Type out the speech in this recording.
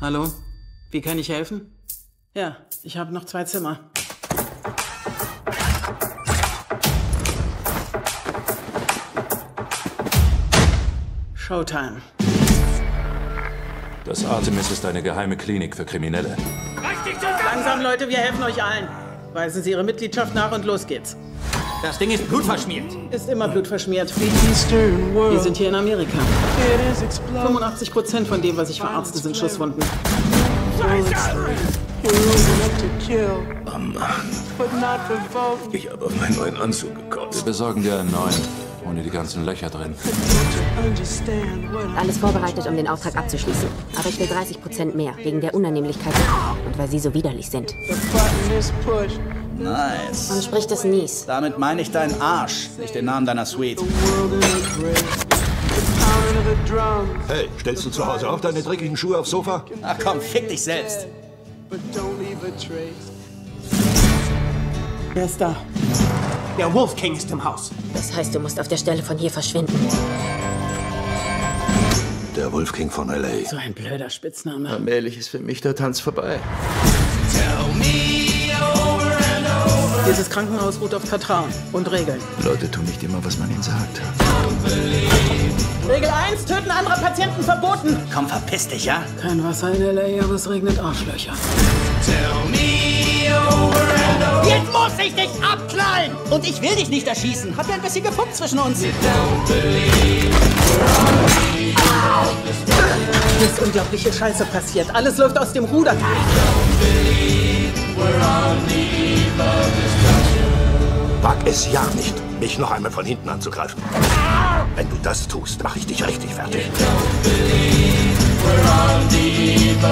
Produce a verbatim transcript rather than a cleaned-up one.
Hallo? Wie kann ich helfen? Ja, ich habe noch zwei Zimmer. Showtime. Das Artemis ist eine geheime Klinik für Kriminelle. Langsam, Leute, wir helfen euch allen. Weisen Sie Ihre Mitgliedschaft nach und los geht's. Das Ding ist blutverschmiert. Ist immer blutverschmiert. Wir sind hier in Amerika. fünfundachtzig Prozent von dem, was ich verarzte, sind Schusswunden. Oh Mann. Ich habe auf meinen neuen Anzug Wir gekotzt. besorgen dir einen neuen, ohne die ganzen Löcher drin. Alles vorbereitet, um den Auftrag abzuschließen. Aber ich will dreißig Prozent mehr, wegen der Unannehmlichkeit und weil sie so widerlich sind. Nice. Man spricht es Nies. Damit meine ich deinen Arsch, nicht den Namen deiner Suite. Hey, stellst du zu Hause auch deine dreckigen Schuhe aufs Sofa? Ach komm, fick dich selbst. Wer ist da? Der Wolf King ist im Haus. Das heißt, du musst auf der Stelle von hier verschwinden. Der Wolf King von L A. So ein blöder Spitzname. Allmählich ist für mich der Tanz vorbei. Dieses Krankenhaus ruht auf Vertrauen und Regeln. Leute tun nicht immer, was man ihnen sagt. Regel eins, Töten anderer Patienten verboten. Komm, verpiss dich, ja? Kein Wasser in L A, aber es regnet Arschlöcher. Jetzt muss ich dich abknallen! Und ich will dich nicht erschießen. Hat ja ein bisschen gefunkt zwischen uns. Hier ist unglaubliche Scheiße passiert. Alles läuft aus dem Ruder. Wag es ja nicht, mich noch einmal von hinten anzugreifen. Wenn du das tust, mache ich dich richtig fertig.